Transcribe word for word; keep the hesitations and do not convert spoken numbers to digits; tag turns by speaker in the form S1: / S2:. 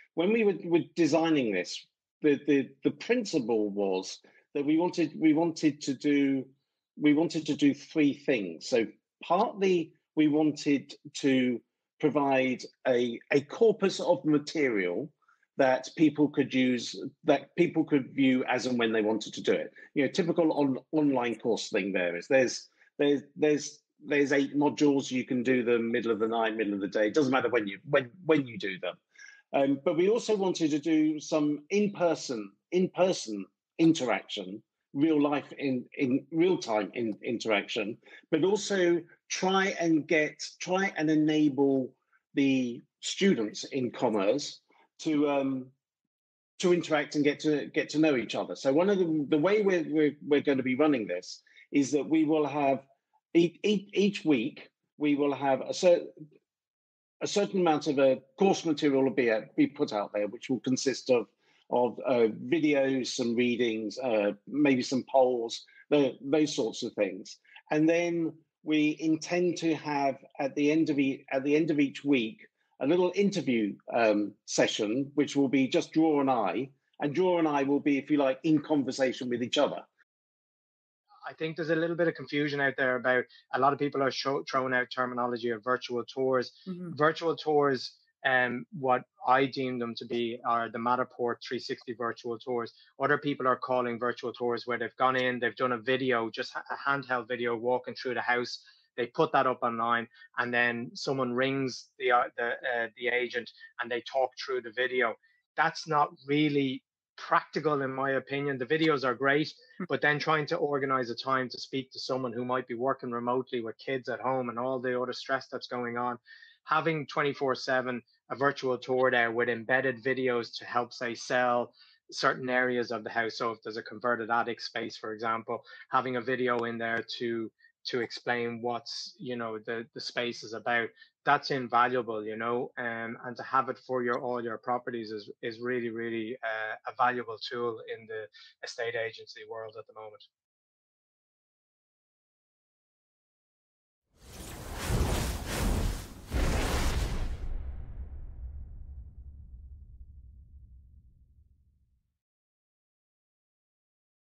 S1: when we were, were designing this, the, the the principle was that we wanted we wanted to do we wanted to do three things. So partly we wanted to provide a a corpus of material that people could use, that people could view as and when they wanted to do it. You know, typical on, online course thing there is there's there's there's there's eight modules. You can do them middle of the night, middle of the day. It doesn't matter when you when when you do them. Um, but we also wanted to do some in-person in-person interaction, real life in in real time in interaction, but also try and get try and enable the students in commerce to um, to interact and get to get to know each other. So one of the the way we're we're, we're going to be running this is that we will have each, each week we will have a certain a certain amount of a course material will be, uh, be put out there, which will consist of of uh, videos, some readings, uh, maybe some polls, the, those sorts of things. And then we intend to have at the end of e- at the end of each week a little interview um, session, which will be just Draw and I, and Draw and I will be, if you like, in conversation with each other.
S2: I think there's a little bit of confusion out there about a lot of people are show, throwing out terminology of virtual tours. Mm-hmm. Virtual tours, um, what I deem them to be, are the Matterport three sixty virtual tours. Other people are calling virtual tours where they've gone in, they've done a video, just a handheld video walking through the house. They put that up online, and then someone rings the uh, the uh, the agent and they talk through the video. That's not really practical, in my opinion. The videos are great, but then trying to organize a time to speak to someone who might be working remotely with kids at home and all the other stress that's going on, having twenty-four seven a virtual tour there with embedded videos to help, say, sell certain areas of the house. So if there's a converted attic space, for example, having a video in there to to explain what's, you know, the the space is about, that's invaluable, you know, um, and to have it for your all your properties is is really really uh, a valuable tool in the estate agency world at the moment.